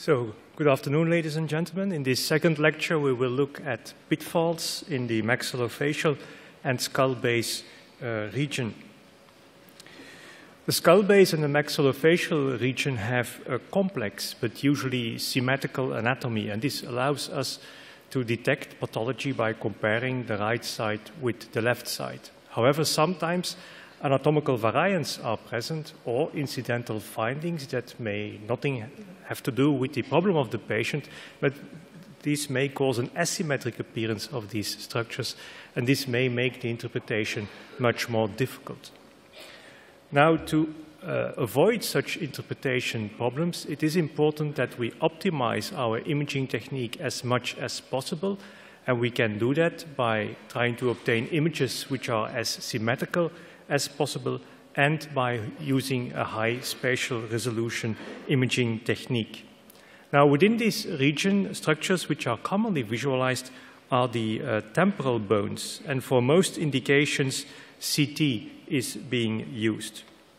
So, good afternoon, ladies and gentlemen. In this second lecture, we will look at pitfalls in the maxillofacial and skull base region. The skull base and the maxillofacial region have a complex but usually symmetrical anatomy, and this allows us to detect pathology by comparing the right side with the left side. However, sometimes anatomical variants are present or incidental findings that may nothing have to do with the problem of the patient, but these may cause an asymmetric appearance of these structures, and this may make the interpretation much more difficult. Now, to avoid such interpretation problems, it is important that we optimize our imaging technique as much as possible, and we can do that by trying to obtain images which are as symmetrical as possible and by using a high spatial resolution imaging technique. Now, within this region, structures which are commonly visualized are the temporal bones, and for most indications, CT is being used.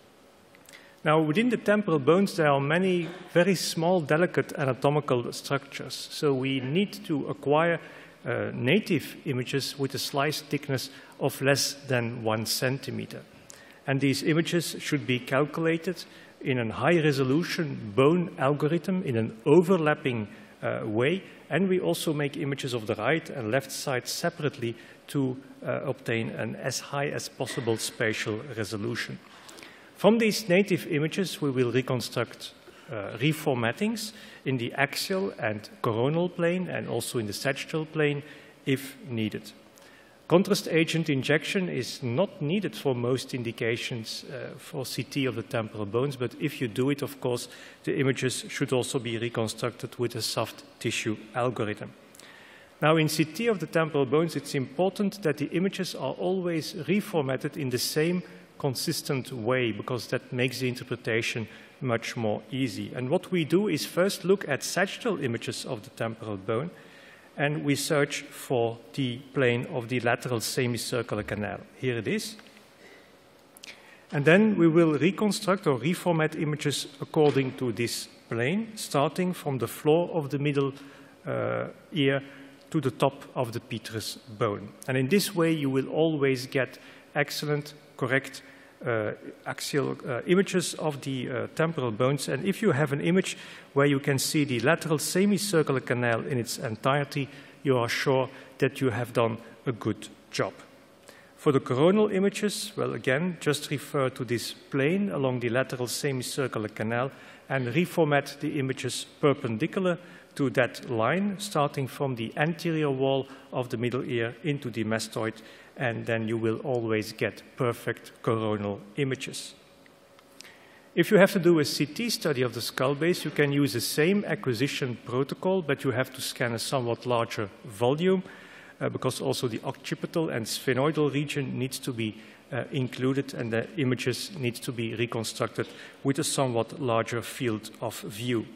Now, within the temporal bones, there are many very small, delicate anatomical structures, so we need to acquire native images with a slice thickness of less than 1 centimeter. And these images should be calculated in a high-resolution bone algorithm in an overlapping way, and we also make images of the right and left side separately to obtain an as high as possible spatial resolution. From these native images, we will reconstruct reformattings in the axial and coronal plane and also in the sagittal plane if needed. Contrast agent injection is not needed for most indications for CT of the temporal bones, but if you do it, of course, the images should also be reconstructed with a soft tissue algorithm. Now, in CT of the temporal bones, it's important that the images are always reformatted in the same consistent way, because that makes the interpretation much more easy. And what we do is first look at sagittal images of the temporal bone, and we search for the plane of the lateral semicircular canal. Here it is. And then we will reconstruct or reformat images according to this plane, starting from the floor of the middle ear to the top of the petrous bone. And in this way, you will always get excellent, correct axial images of the temporal bones. And if you have an image where you can see the lateral semicircular canal in its entirety, you are sure that you have done a good job. For the coronal images, well, again, just refer to this plane along the lateral semicircular canal and reformat the images perpendicular to that line, starting from the anterior wall of the middle ear into the mastoid, and then you will always get perfect coronal images. If you have to do a CT study of the skull base, you can use the same acquisition protocol, but you have to scan a somewhat larger volume because also the occipital and sphenoidal region needs to be included, and the images need to be reconstructed with a somewhat larger field of view.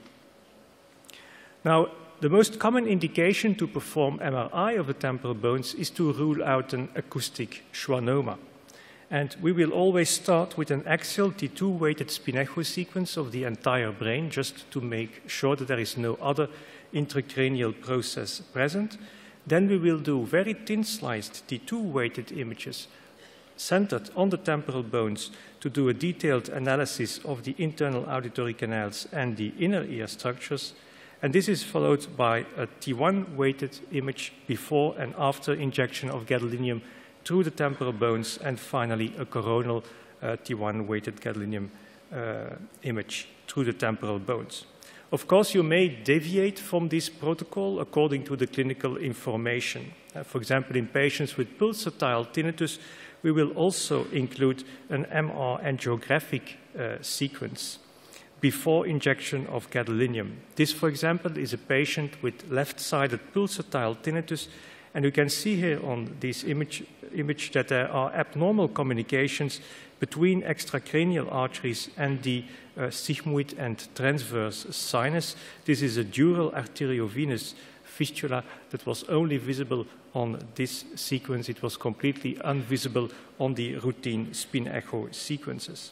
Now, the most common indication to perform MRI of the temporal bones is to rule out an acoustic schwannoma. And we will always start with an axial T2-weighted spin echo sequence of the entire brain, just to make sure that there is no other intracranial process present. Then we will do very thin-sliced T2-weighted images centered on the temporal bones to do a detailed analysis of the internal auditory canals and the inner ear structures. And this is followed by a T1-weighted image before and after injection of gadolinium through the temporal bones, and finally a coronal T1-weighted gadolinium image through the temporal bones. Of course, you may deviate from this protocol according to the clinical information. For example, in patients with pulsatile tinnitus, we will also include an MR angiographic sequence before injection of gadolinium. This, for example, is a patient with left-sided pulsatile tinnitus, and you can see here on this image that there are abnormal communications between extracranial arteries and the sigmoid and transverse sinus. This is a dural arteriovenous fistula that was only visible on this sequence. It was completely invisible on the routine spin echo sequences.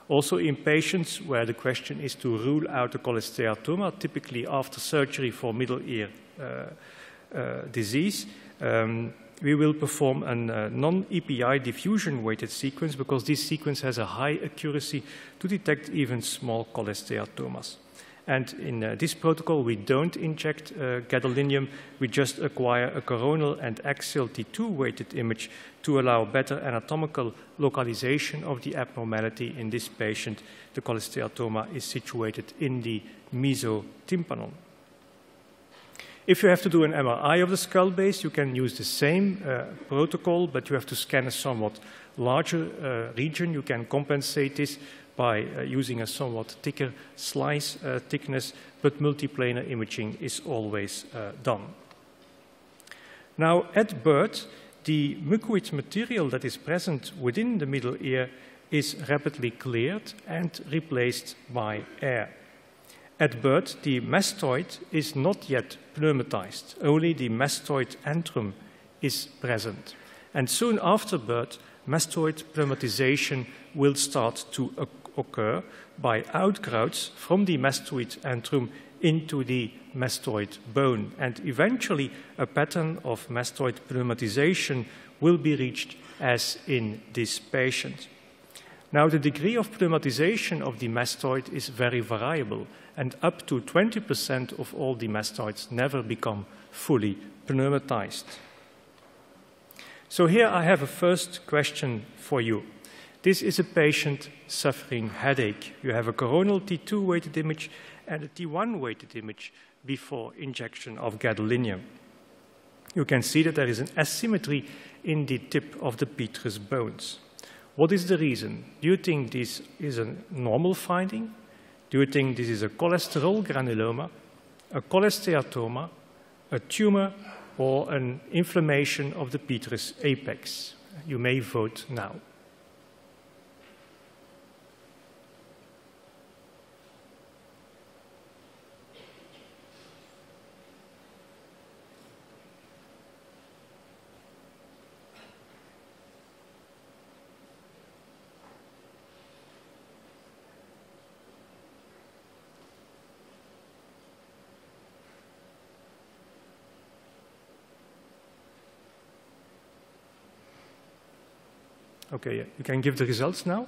Also in patients where the question is to rule out a cholesteatoma, typically after surgery for middle ear disease, we will perform a non-EPI diffusion-weighted sequence because this sequence has a high accuracy to detect even small cholesteatomas. And in this protocol, we don't inject gadolinium, we just acquire a coronal and axial T2-weighted image to allow better anatomical localization of the abnormality. In this patient, the cholesteatoma is situated in the mesotympanon. If you have to do an MRI of the skull base, you can use the same protocol, but you have to scan a somewhat larger region. You can compensate this by using a somewhat thicker slice thickness, but multiplanar imaging is always done. Now, at birth, the mucoid material that is present within the middle ear is rapidly cleared and replaced by air. At birth, the mastoid is not yet pneumatized. Only the mastoid antrum is present. And soon after birth, mastoid pneumatization will start to occur by outgrowths from the mastoid antrum into the mastoid bone. And eventually, a pattern of mastoid pneumatization will be reached as in this patient. Now, the degree of pneumatization of the mastoid is very variable, and up to 20% of all the mastoids never become fully pneumatized. So here I have a first question for you. This is a patient suffering headache. You have a coronal T2 weighted image and a T1 weighted image before injection of gadolinium. You can see that there is an asymmetry in the tip of the petrous bones. What is the reason? Do you think this is a normal finding? Do you think this is a cholesterol granuloma, a cholesteatoma, a tumor, or an inflammation of the petrous apex? You may vote now. Okay, you can give the results now.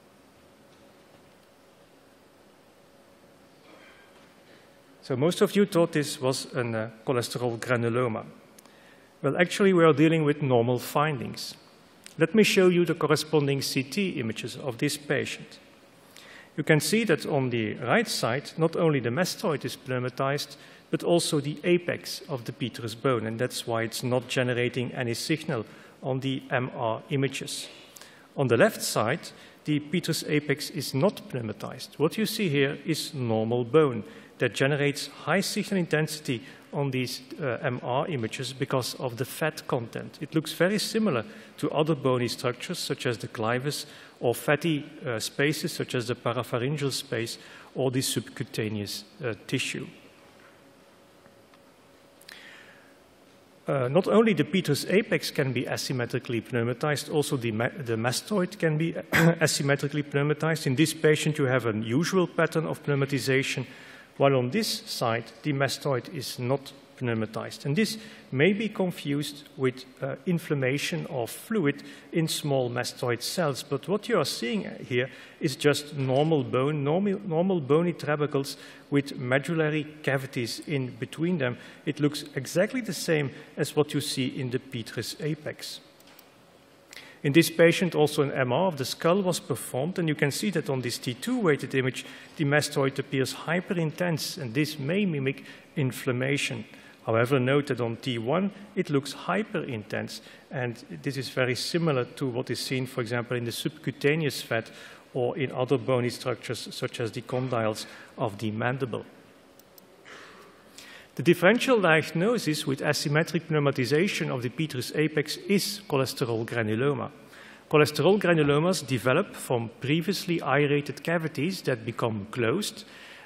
So most of you thought this was a cholesterol granuloma. Well, actually, we are dealing with normal findings. Let me show you the corresponding CT images of this patient. You can see that on the right side, not only the mastoid is pneumatized, but also the apex of the petrous bone, and that's why it's not generating any signal on the MR images. On the left side, the petrous apex is not pneumatized. What you see here is normal bone that generates high signal intensity on these MR images because of the fat content. It looks very similar to other bony structures, such as the clivus, or fatty spaces, such as the parapharyngeal space, or the subcutaneous tissue. Not only the petrous apex can be asymmetrically pneumatized, also the mastoid can be asymmetrically pneumatized. In this patient, you have an usual pattern of pneumatization, while on this side, the mastoid is not pneumatized. And this may be confused with inflammation of fluid in small mastoid cells. But what you are seeing here is just normal bone, normal bony trabecles with medullary cavities in between them. It looks exactly the same as what you see in the petrous apex. In this patient, also an MR of the skull was performed, and you can see that on this T2 weighted image, the mastoid appears hyperintense, and this may mimic inflammation. However, note that on T1, it looks hyperintense, and this is very similar to what is seen, for example, in the subcutaneous fat or in other bony structures, such as the condyles of the mandible. The differential diagnosis with asymmetric pneumatization of the petrous apex is cholesterol granuloma. Cholesterol granulomas develop from previously aerated cavities that become closed,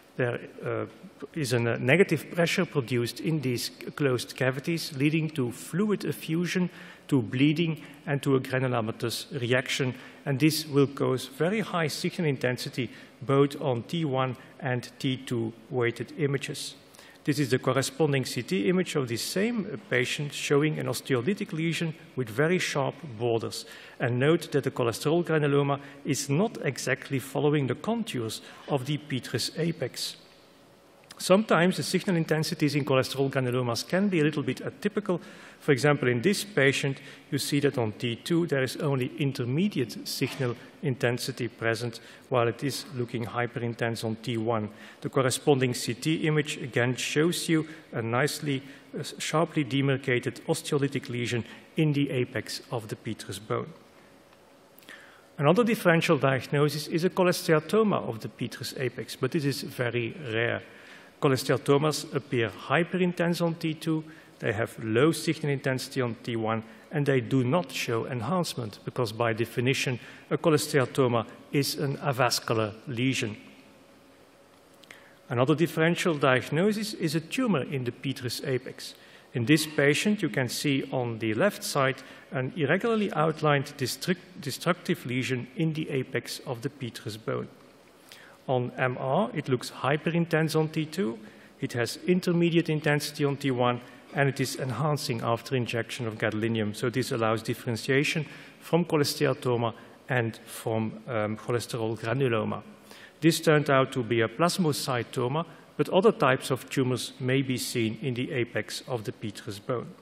there is a negative pressure produced in these closed cavities, leading to fluid effusion, to bleeding, and to a granulomatous reaction. And this will cause very high signal intensity, both on T1 and T2 weighted images. This is the corresponding CT image of the same patient showing an osteolytic lesion with very sharp borders. And note that the cholesterol granuloma is not exactly following the contours of the petrous apex. Sometimes the signal intensities in cholesterol granulomas can be a little bit atypical. For example, in this patient, you see that on T2 there is only intermediate signal intensity present, while it is looking hyperintense on T1. The corresponding CT image again shows you a nicely, sharply demarcated osteolytic lesion in the apex of the petrous bone. Another differential diagnosis is a cholesteatoma of the petrous apex, but this is very rare. Cholesteatomas appear hyperintense on T2, they have low signal intensity on T1, and they do not show enhancement because by definition a cholesteatoma is an avascular lesion. Another differential diagnosis is a tumor in the petrous apex. In this patient, you can see on the left side an irregularly outlined destructive lesion in the apex of the petrous bone. On MR, it looks hyperintense on T2, it has intermediate intensity on T1, and it is enhancing after injection of gadolinium. So this allows differentiation from cholesteatoma and from cholesterol granuloma. This turned out to be a plasmacytoma, but other types of tumors may be seen in the apex of the petrous bone.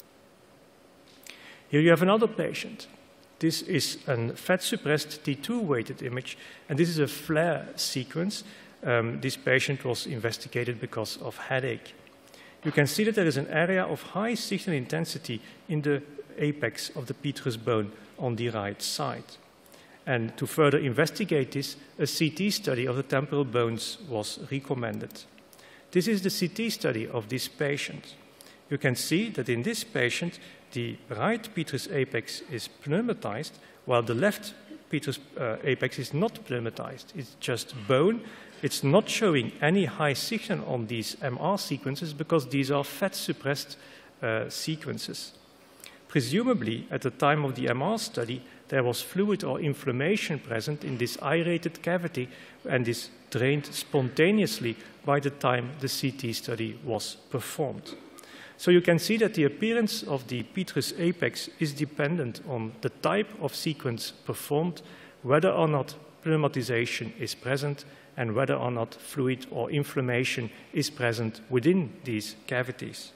Here you have another patient. This is a fat-suppressed T2 weighted image, and this is a flare sequence. This patient was investigated because of headache. You can see that there is an area of high signal intensity in the apex of the petrous bone on the right side. And to further investigate this, a CT study of the temporal bones was recommended. This is the CT study of this patient. You can see that in this patient, the right petrous apex is pneumatized, while the left petrous apex is not pneumatized. It's just bone. It's not showing any high signal on these MR sequences because these are fat-suppressed sequences. Presumably, at the time of the MR study, there was fluid or inflammation present in this aerated cavity, and this drained spontaneously by the time the CT study was performed. So you can see that the appearance of the petrous apex is dependent on the type of sequence performed, whether or not pneumatization is present, and whether or not fluid or inflammation is present within these cavities.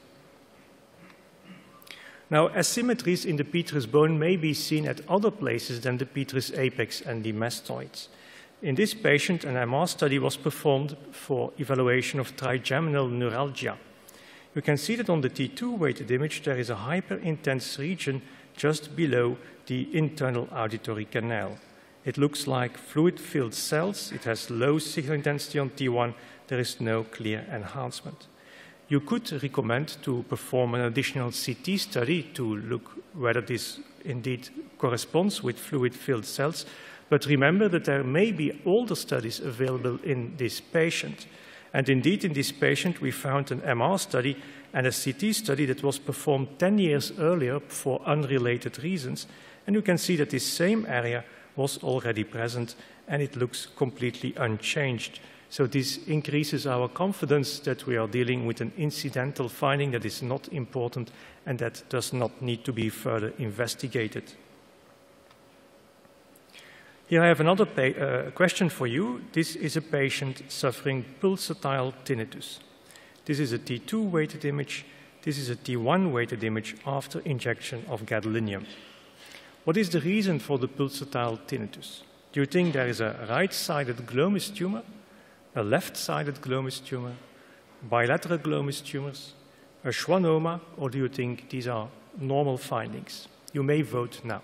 Now, asymmetries in the petrous bone may be seen at other places than the petrous apex and the mastoids. In this patient, an MR study was performed for evaluation of trigeminal neuralgia. You can see that on the T2 weighted image, there is a hyperintense region just below the internal auditory canal. It looks like fluid-filled cells. It has low signal intensity on T1. There is no clear enhancement. You could recommend to perform an additional CT study to look whether this indeed corresponds with fluid-filled cells. But remember that there may be older studies available in this patient. And indeed, in this patient, we found an MR study and a CT study that was performed 10 years earlier for unrelated reasons. And you can see that this same area was already present, and it looks completely unchanged. So this increases our confidence that we are dealing with an incidental finding that is not important and that does not need to be further investigated. Here I have another question for you. This is a patient suffering pulsatile tinnitus. This is a T2 weighted image. This is a T1 weighted image after injection of gadolinium. What is the reason for the pulsatile tinnitus? Do you think there is a right-sided glomus tumor, a left-sided glomus tumor, bilateral glomus tumors, a schwannoma, or do you think these are normal findings? You may vote now.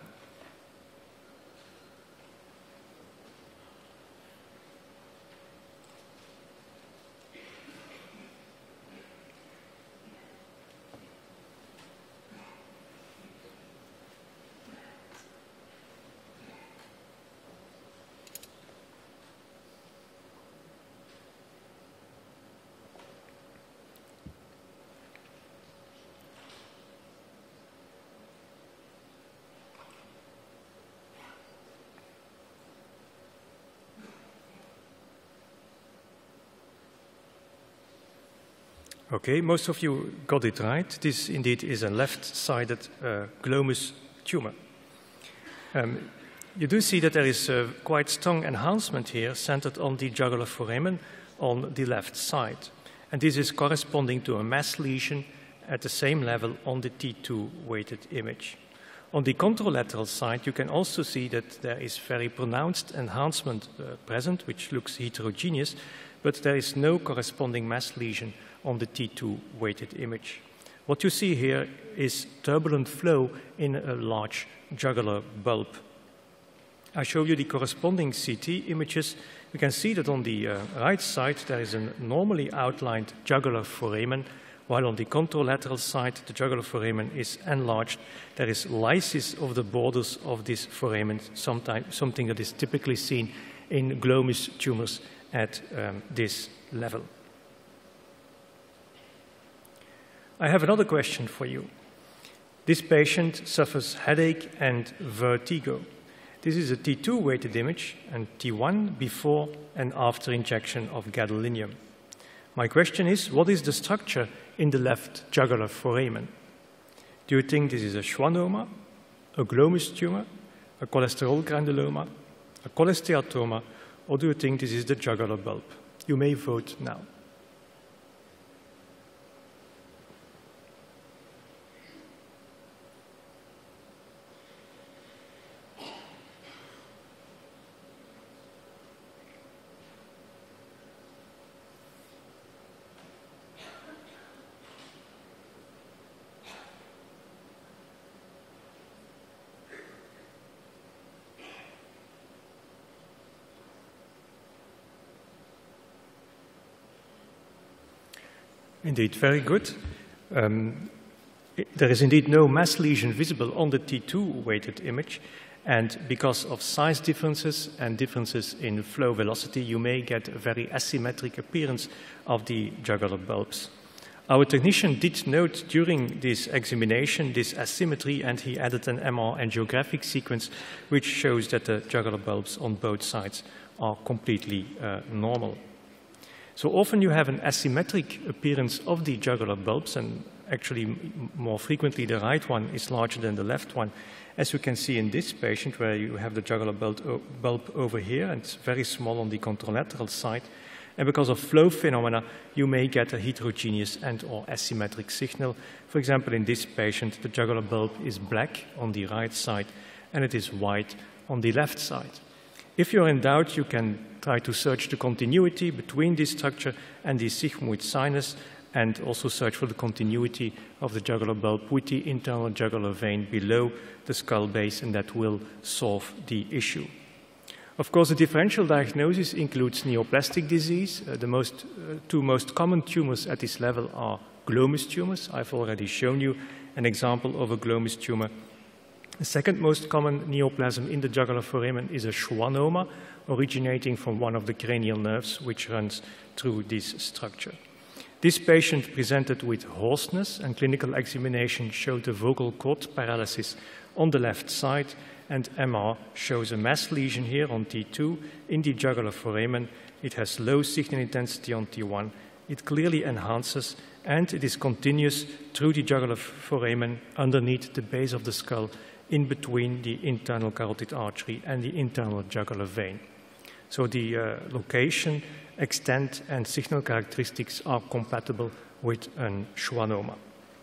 Okay, most of you got it right. This indeed is a left-sided glomus tumor. You do see that there is a quite strong enhancement here centered on the jugular foramen on the left side. And this is corresponding to a mass lesion at the same level on the T2 weighted image. On the contralateral side, you can also see that there is very pronounced enhancement present, which looks heterogeneous, but there is no corresponding mass lesion on the T2 weighted image. What you see here is turbulent flow in a large jugular bulb. I show you the corresponding CT images. You can see that on the right side there is a normally outlined jugular foramen, while on the contralateral side the jugular foramen is enlarged. There is lysis of the borders of this foramen, something that is typically seen in glomus tumors at this level. I have another question for you. This patient suffers headache and vertigo. This is a T2 weighted image and T1 before and after injection of gadolinium. My question is, what is the structure in the left jugular foramen? Do you think this is a schwannoma, a glomus tumor, a cholesterol granuloma, a cholesteatoma, or do you think this is the jugular bulb? You may vote now. Indeed, very good. There is indeed no mass lesion visible on the T2 weighted image, and because of size differences and differences in flow velocity, you may get a very asymmetric appearance of the jugular bulbs. Our technician did note during this examination this asymmetry, and he added an MR angiographic sequence which shows that the jugular bulbs on both sides are completely normal. So often you have an asymmetric appearance of the jugular bulbs, and actually more frequently the right one is larger than the left one, as you can see in this patient where you have the jugular bulb over here and it's very small on the contralateral side. And because of flow phenomena, you may get a heterogeneous and or asymmetric signal. For example, in this patient, the jugular bulb is black on the right side and it is white on the left side. If you're in doubt, you can try to search the continuity between this structure and the sigmoid sinus, and also search for the continuity of the jugular bulb with the internal jugular vein below the skull base, and that will solve the issue. Of course, the differential diagnosis includes neoplastic disease. The two most common tumors at this level are glomus tumors. I've already shown you an example of a glomus tumor. The second most common neoplasm in the jugular foramen is a schwannoma, originating from one of the cranial nerves which runs through this structure. This patient presented with hoarseness, and clinical examination showed a vocal cord paralysis on the left side, and MR shows a mass lesion here on T2 in the jugular foramen. It has low signal intensity on T1. It clearly enhances, and it is continuous through the jugular foramen underneath the base of the skull, in between the internal carotid artery and the internal jugular vein. So the location, extent, and signal characteristics are compatible with a schwannoma.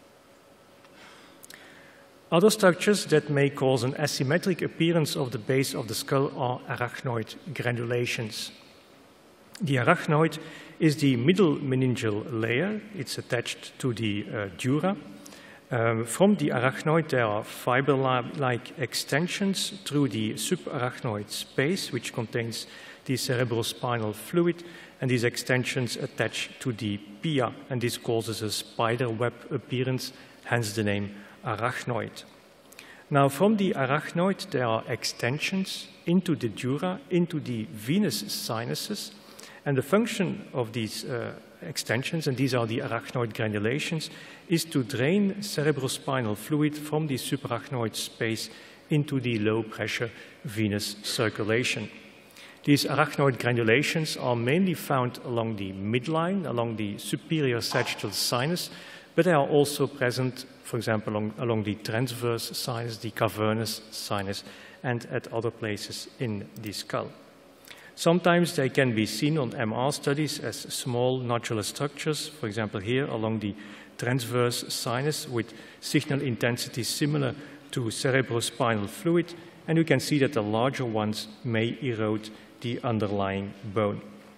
Other structures that may cause an asymmetric appearance of the base of the skull are arachnoid granulations. The arachnoid is the middle meningeal layer. It's attached to the dura. From the arachnoid, there are fiber-like extensions through the subarachnoid space, which contains the cerebrospinal fluid, and these extensions attach to the pia, and this causes a spider web appearance, hence the name arachnoid. Now, from the arachnoid, there are extensions into the dura, into the venous sinuses, and the function of these extensions, and these are the arachnoid granulations, is to drain cerebrospinal fluid from the subarachnoid space into the low-pressure venous circulation. These arachnoid granulations are mainly found along the midline, along the superior sagittal sinus, but they are also present, for example, along the transverse sinus, the cavernous sinus, and at other places in the skull. Sometimes they can be seen on MR studies as small nodular structures, for example here along the transverse sinus with signal intensity similar to cerebrospinal fluid, and you can see that the larger ones may erode the underlying bone.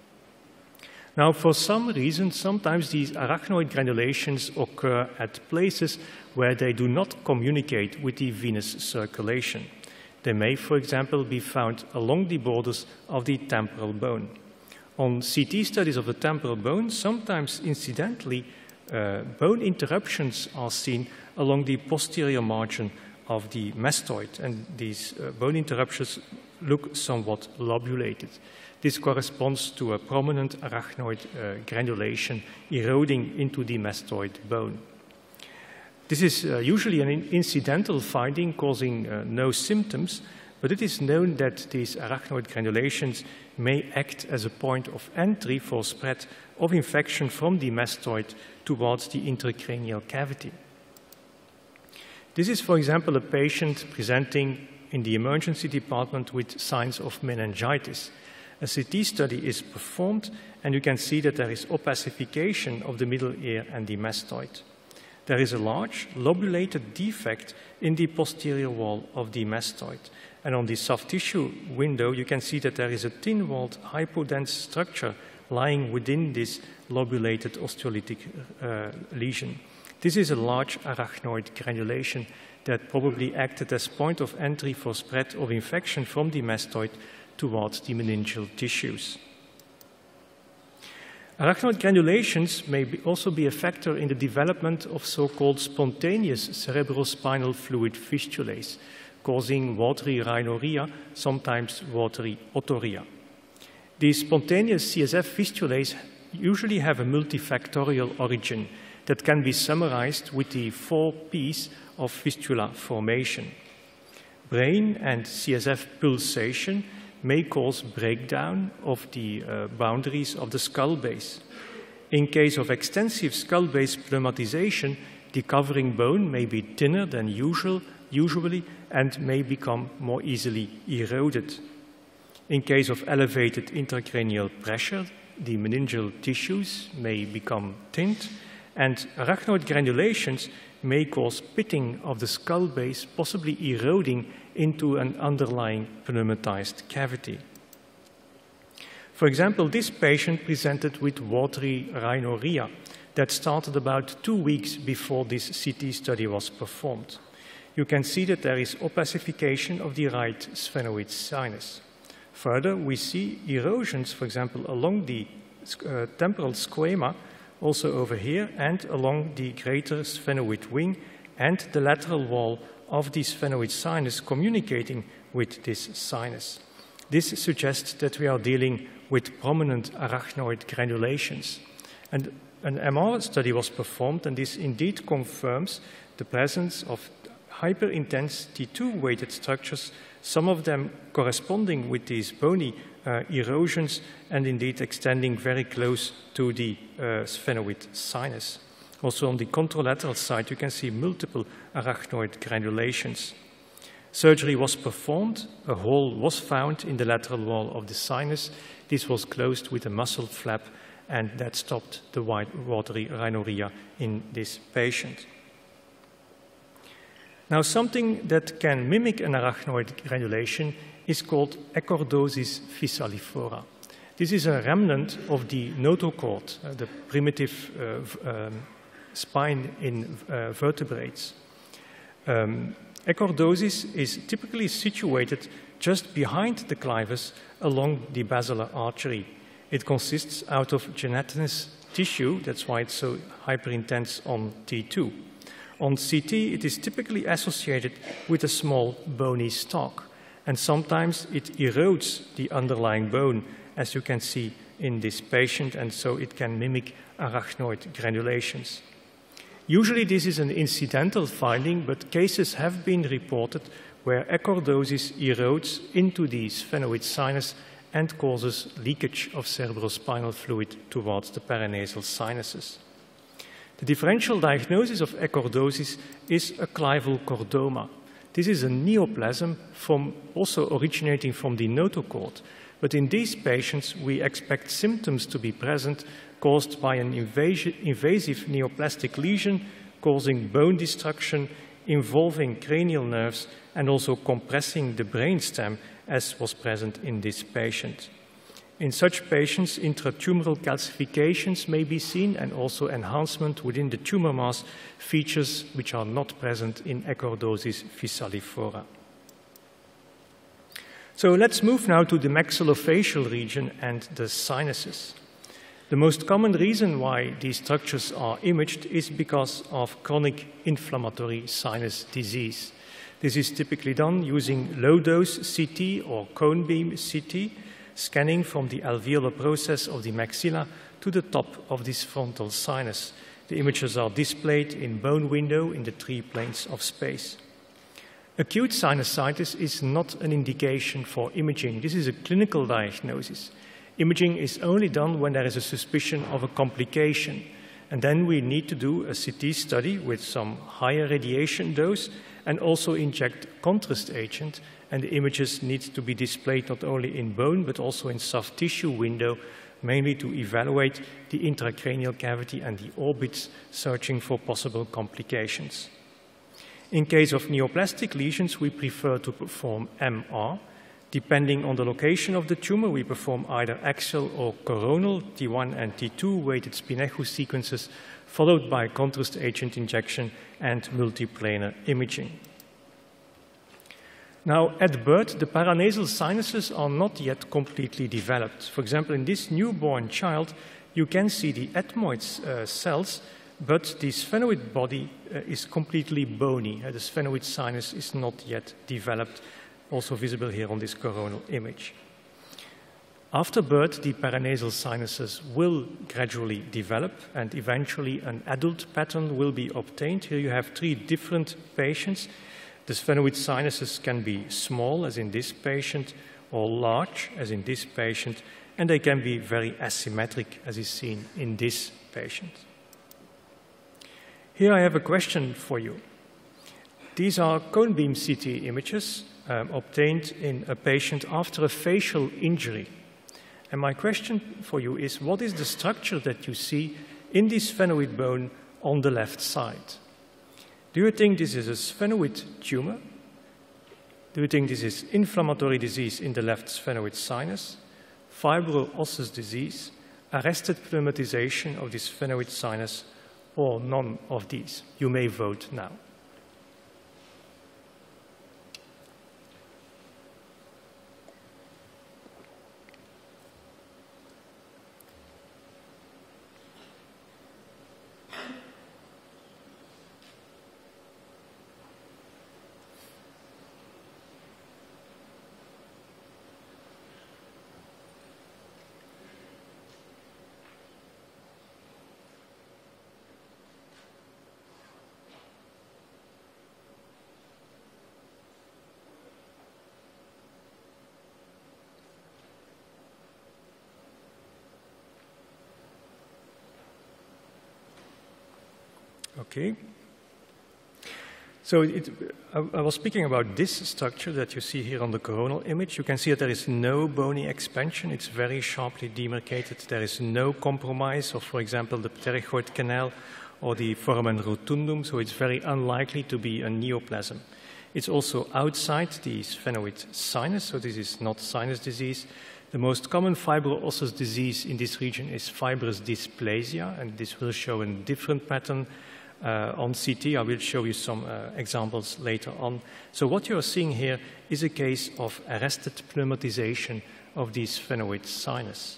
Now, for some reason, sometimes these arachnoid granulations occur at places where they do not communicate with the venous circulation. They may, for example, be found along the borders of the temporal bone. On CT studies of the temporal bone, sometimes incidentally, bone interruptions are seen along the posterior margin of the mastoid, and these bone interruptions look somewhat lobulated. This corresponds to a prominent arachnoid granulation eroding into the mastoid bone. This is usually an incidental finding causing no symptoms, but it is known that these arachnoid granulations may act as a point of entry for spread of infection from the mastoid towards the intracranial cavity. This is, for example, a patient presenting in the emergency department with signs of meningitis. A CT study is performed, and you can see that there is opacification of the middle ear and the mastoid. There is a large lobulated defect in the posterior wall of the mastoid. And on the soft tissue window, you can see that there is a thin-walled hypodense structure lying within this lobulated osteolytic lesion. This is a large arachnoid granulation that probably acted as point of entry for spread of infection from the mastoid towards the meningeal tissues. Arachnoid granulations may also be a factor in the development of so-called spontaneous cerebrospinal fluid fistulae, causing watery rhinorrhea, sometimes watery otorrhea. These spontaneous CSF fistulae usually have a multifactorial origin that can be summarized with the 4 P's of fistula formation. Brain and CSF pulsation may cause breakdown of the boundaries of the skull base. In case of extensive skull base pneumatization, the covering bone may be thinner than usually and may become more easily eroded. In case of elevated intracranial pressure, the meningeal tissues may become thinned, and arachnoid granulations may cause pitting of the skull base, possibly eroding into an underlying pneumatized cavity. For example, this patient presented with watery rhinorrhea that started about 2 weeks before this CT study was performed. You can see that there is opacification of the right sphenoid sinus. Further, we see erosions, for example, along the temporal squama, also over here, and along the greater sphenoid wing and the lateral wall of the sphenoid sinus communicating with this sinus. This suggests that we are dealing with prominent arachnoid granulations. And an MR study was performed, and this indeed confirms the presence of hyperintense T2-weighted structures, some of them corresponding with these bony erosions and indeed extending very close to the sphenoid sinus. Also on the contralateral side, you can see multiple arachnoid granulations. Surgery was performed. A hole was found in the lateral wall of the sinus. This was closed with a muscle flap, and that stopped the watery rhinorrhea in this patient. Now, something that can mimic an arachnoid granulation is called echordosis physaliflora. This is a remnant of the notochord, the primitive spine in vertebrates. Echordosis is typically situated just behind the clivus along the basilar artery. It consists out of gelatinous tissue, that's why it's so hyperintense on T2. On CT, it is typically associated with a small bony stalk, and sometimes it erodes the underlying bone, as you can see in this patient, and so it can mimic arachnoid granulations. Usually this is an incidental finding, but cases have been reported where echordosis erodes into the sphenoid sinus and causes leakage of cerebrospinal fluid towards the paranasal sinuses. The differential diagnosis of echordosis is a clival chordoma. This is a neoplasm also originating from the notochord, but in these patients we expect symptoms to be present caused by an invasive neoplastic lesion causing bone destruction, involving cranial nerves, and also compressing the brainstem, as was present in this patient. In such patients, intratumoral calcifications may be seen and also enhancement within the tumor mass, features which are not present in echordosis fissalliflora. So let's move now to the maxillofacial region and the sinuses. The most common reason why these structures are imaged is because of chronic inflammatory sinus disease. This is typically done using low-dose CT or cone beam CT, scanning from the alveolar process of the maxilla to the top of this frontal sinus. The images are displayed in bone window in the 3 planes of space. Acute sinusitis is not an indication for imaging. This is a clinical diagnosis. Imaging is only done when there is a suspicion of a complication. And then we need to do a CT study with some higher radiation dose and also inject contrast agent. And the images need to be displayed not only in bone but also in soft tissue window, mainly to evaluate the intracranial cavity and the orbits, searching for possible complications. In case of neoplastic lesions, we prefer to perform MR. Depending on the location of the tumor, we perform either axial or coronal T1 and T2 weighted spin-echo sequences, followed by contrast agent injection and multiplanar imaging. Now, at birth, the paranasal sinuses are not yet completely developed. For example, in this newborn child, you can see the ethmoid cells, but the sphenoid body is completely bony. The sphenoid sinus is not yet developed, also visible here on this coronal image. After birth, the paranasal sinuses will gradually develop, and eventually an adult pattern will be obtained. Here you have 3 different patients. The sphenoid sinuses can be small, as in this patient, or large, as in this patient, and they can be very asymmetric, as is seen in this patient. Here I have a question for you. These are cone beam CT images obtained in a patient after a facial injury. And my question for you is, what is the structure that you see in this sphenoid bone on the left side? Do you think this is a sphenoid tumor? Do you think this is inflammatory disease in the left sphenoid sinus, fibro-osseous disease, arrested pneumatization of the sphenoid sinus, or none of these? You may vote now. Okay. So I was speaking about this structure that you see here on the coronal image. You can see that there is no bony expansion. It's very sharply demarcated. There is no compromise of, for example, the pterygoid canal or the foramen rotundum, so it's very unlikely to be a neoplasm. It's also outside the sphenoid sinus, so this is not sinus disease. The most common fibro-osseous disease in this region is fibrous dysplasia, and this will show a different pattern on CT. I will show you some examples later on. So what you are seeing here is a case of arrested pneumatization of the sphenoid sinus.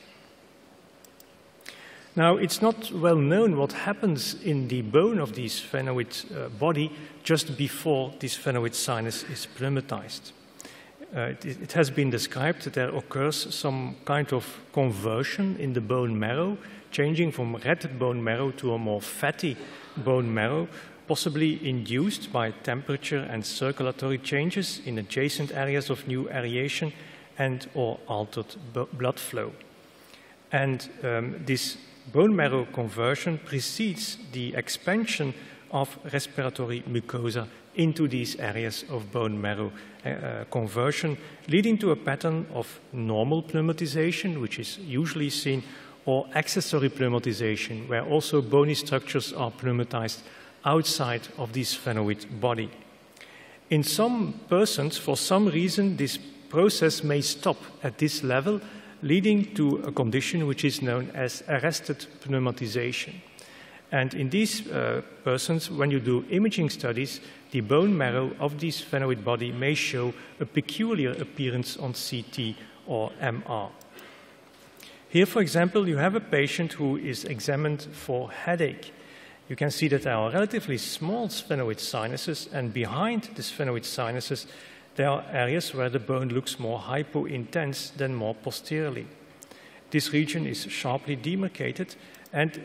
Now, it's not well known what happens in the bone of the sphenoid body just before the sphenoid sinus is pneumatized. It has been described that there occurs some kind of conversion in the bone marrow, changing from red bone marrow to a more fatty bone marrow, possibly induced by temperature and circulatory changes in adjacent areas of new aeration, and or altered blood flow. And this bone marrow conversion precedes the expansion of respiratory mucosa into these areas of bone marrow conversion, leading to a pattern of normal pneumatization, which is usually seen, or accessory pneumatization, where also bony structures are pneumatized outside of the sphenoid body. In some persons, for some reason, this process may stop at this level, leading to a condition which is known as arrested pneumatization. And in these persons, when you do imaging studies, the bone marrow of the sphenoid body may show a peculiar appearance on CT or MR. Here, for example, you have a patient who is examined for headache. You can see that there are relatively small sphenoid sinuses, and behind the sphenoid sinuses, there are areas where the bone looks more hypo-intense than more posteriorly. This region is sharply demarcated, and,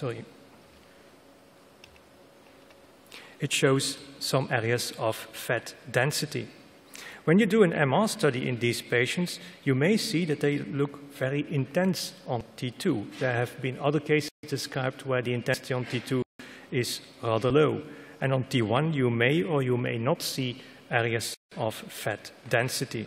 it shows some areas of fat density. When you do an MR study in these patients, you may see that they look very intense on T2. There have been other cases described where the intensity on T2 is rather low. And on T1, you may or you may not see areas of fat density.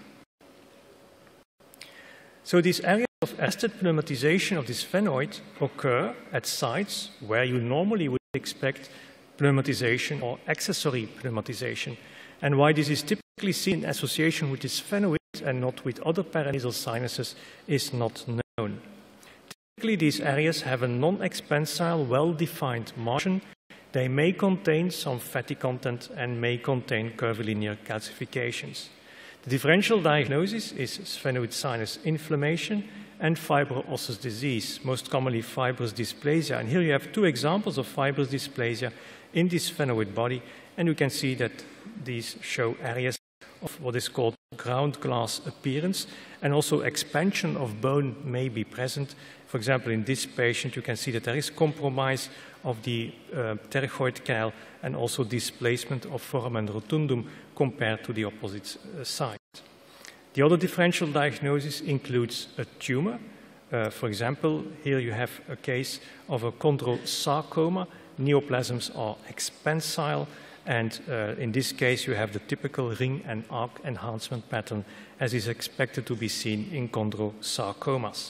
So these areas of arrested pneumatization of the sphenoid occur at sites where you normally would expect pneumatization or accessory pneumatization. And why this is typically seen in association with the sphenoid and not with other paranasal sinuses is not known. Typically, these areas have a non-expansile, well-defined margin. They may contain some fatty content and may contain curvilinear calcifications. The differential diagnosis is sphenoid sinus inflammation and fibro-osseous disease, most commonly fibrous dysplasia. And here you have two examples of fibrous dysplasia in the sphenoid body, and you can see that these show areas of what is called ground glass appearance, and also expansion of bone may be present. For example, in this patient, you can see that there is compromise of the pterygoid canal and also displacement of foramen rotundum compared to the opposite side. The other differential diagnosis includes a tumor. For example, here you have a case of a chondrosarcoma. Neoplasms are expansile, and in this case you have the typical ring and arc enhancement pattern as is expected to be seen in chondrosarcomas.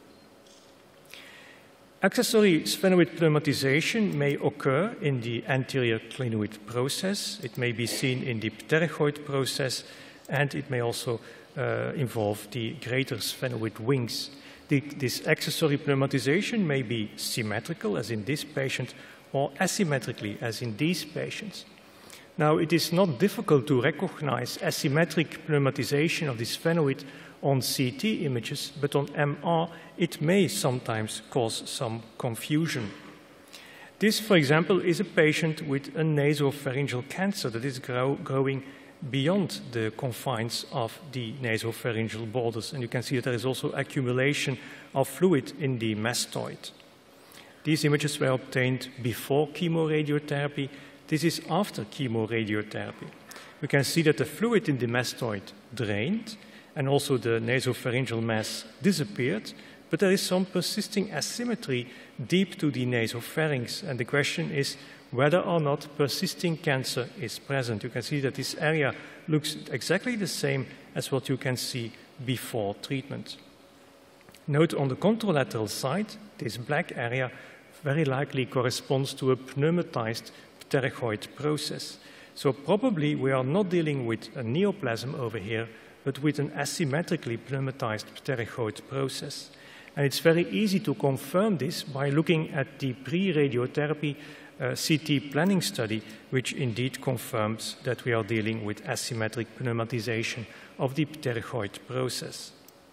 Accessory sphenoid pneumatization may occur in the anterior clinoid process. It may be seen in the pterygoid process, and it may also involve the greater sphenoid wings. This accessory pneumatization may be symmetrical, as in this patient, or asymmetrically, as in these patients. Now, it is not difficult to recognize asymmetric pneumatization of the sphenoid on CT images, but on MR, it may sometimes cause some confusion. This, for example, is a patient with a nasopharyngeal cancer that is growing beyond the confines of the nasopharyngeal borders. And you can see that there is also accumulation of fluid in the mastoid. These images were obtained before chemoradiotherapy. This is after chemoradiotherapy. You can see that the fluid in the mastoid drained, and also the nasopharyngeal mass disappeared, but there is some persisting asymmetry deep to the nasopharynx, and the question is whether or not persisting cancer is present. You can see that this area looks exactly the same as what you can see before treatment. Note on the contralateral side, this black area very likely corresponds to a pneumatized pterygoid process. So probably we are not dealing with a neoplasm over here, but with an asymmetrically pneumatized pterygoid process. And it's very easy to confirm this by looking at the pre-radiotherapy CT planning study, which indeed confirms that we are dealing with asymmetric pneumatization of the pterygoid process.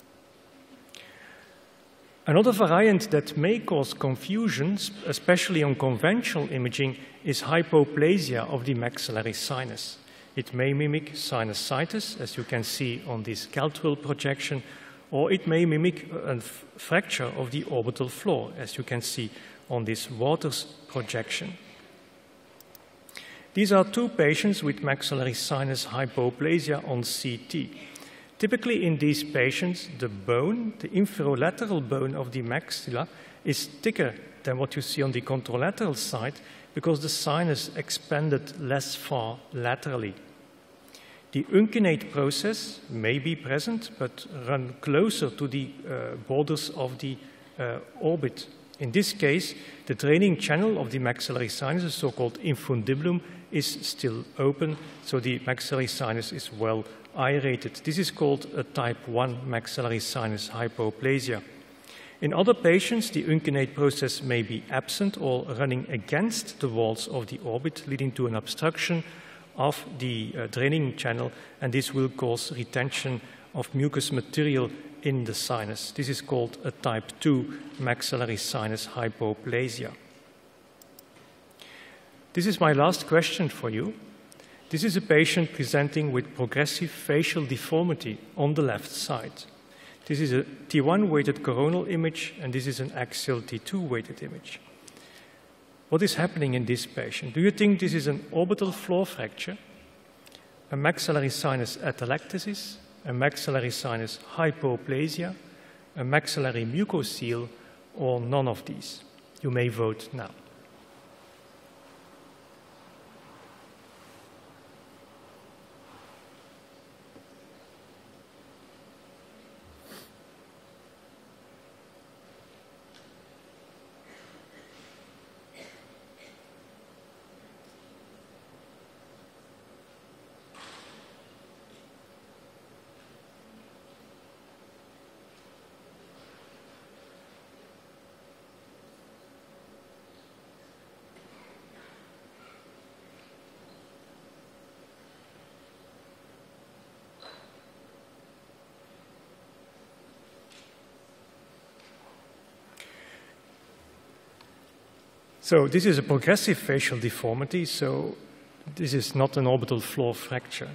Another variant that may cause confusion, especially on conventional imaging, is hypoplasia of the maxillary sinus. It may mimic sinusitis, as you can see on this Caldwell projection, or it may mimic a fracture of the orbital floor, as you can see on this Waters projection. These are two patients with maxillary sinus hypoplasia on CT. Typically in these patients, the bone, the inferolateral bone of the maxilla, is thicker than what you see on the contralateral side because the sinus expanded less far laterally. The uncinate process may be present, but run closer to the borders of the orbit. In this case, the draining channel of the maxillary sinus, the so-called infundibulum, is still open, so the maxillary sinus is well aerated. This is called a type 1 maxillary sinus hypoplasia. In other patients, the uncinate process may be absent or running against the walls of the orbit, leading to an obstruction of the draining channel, and this will cause retention of mucous material in the sinus. This is called a type 2 maxillary sinus hypoplasia. This is my last question for you. This is a patient presenting with progressive facial deformity on the left side. This is a T1-weighted coronal image, and this is an axial T2-weighted image. What is happening in this patient? Do you think this is an orbital floor fracture, a maxillary sinus atelectasis, a maxillary sinus hypoplasia, a maxillary mucocele, or none of these? You may vote now. So this is a progressive facial deformity, so this is not an orbital floor fracture.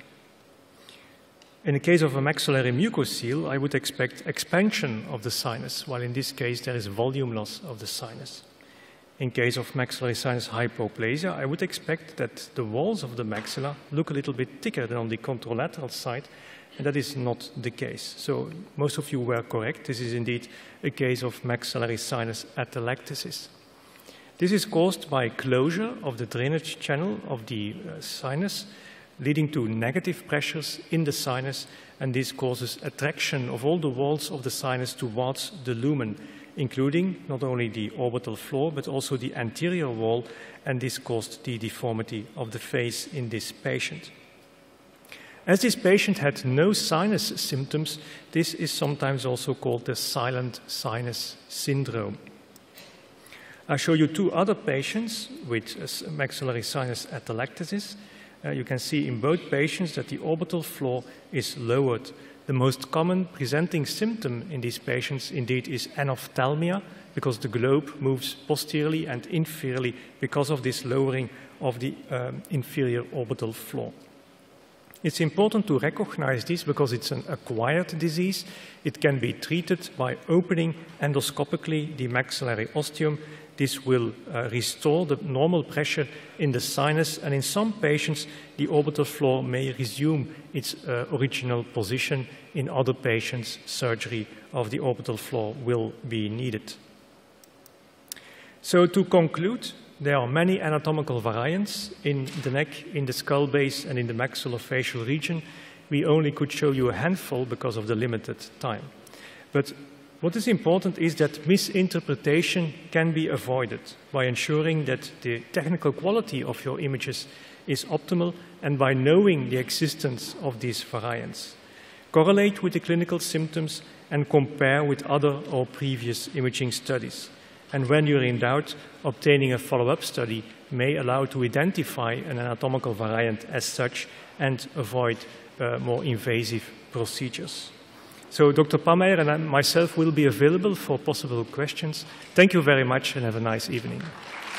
In the case of a maxillary mucocele, I would expect expansion of the sinus, while in this case there is volume loss of the sinus. In case of maxillary sinus hypoplasia, I would expect that the walls of the maxilla look a little bit thicker than on the contralateral side, and that is not the case. So most of you were correct. This is indeed a case of maxillary sinus atelectasis. This is caused by closure of the drainage channel of the sinus, leading to negative pressures in the sinus, and this causes attraction of all the walls of the sinus towards the lumen, including not only the orbital floor, but also the anterior wall, and this caused the deformity of the face in this patient. As this patient had no sinus symptoms, this is sometimes also called the silent sinus syndrome. I'll show you two other patients with maxillary sinus atelectasis. You can see in both patients that the orbital floor is lowered. The most common presenting symptom in these patients indeed is anophthalmia, because the globe moves posteriorly and inferiorly because of this lowering of the inferior orbital floor. It's important to recognize this because it's an acquired disease. It can be treated by opening endoscopically the maxillary ostium. This will restore the normal pressure in the sinus, and in some patients, the orbital floor may resume its original position. In other patients, surgery of the orbital floor will be needed. So to conclude, there are many anatomical variants in the neck, in the skull base, and in the maxillofacial region. We only could show you a handful because of the limited time. But what is important is that misinterpretation can be avoided by ensuring that the technical quality of your images is optimal and by knowing the existence of these variants. Correlate with the clinical symptoms and compare with other or previous imaging studies. And when you're in doubt, obtaining a follow-up study may allow to identify an anatomical variant as such and avoid more invasive procedures. So Dr. Pammeyer and myself will be available for possible questions. Thank you very much and have a nice evening.